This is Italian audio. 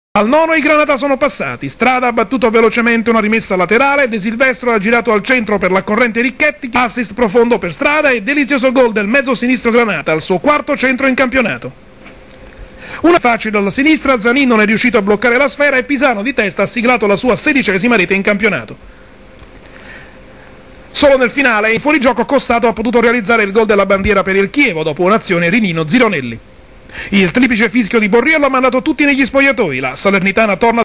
Al nono i Granata sono passati, Strada ha battuto velocemente una rimessa laterale, De Silvestro ha girato al centro per la corrente Ricchetti, assist profondo per Strada e delizioso gol del mezzo sinistro Granata al suo quarto centro in campionato. Una facile alla sinistra, Zanin non è riuscito a bloccare la sfera e Pisano di testa ha siglato la sua 16ª rete in campionato. Solo nel finale, in fuorigioco Costato ha potuto realizzare il gol della bandiera per il Chievo dopo un'azione Rinino-Zironelli. Il triplice fischio di Borriello ha mandato tutti negli spogliatoi, la Salernitana torna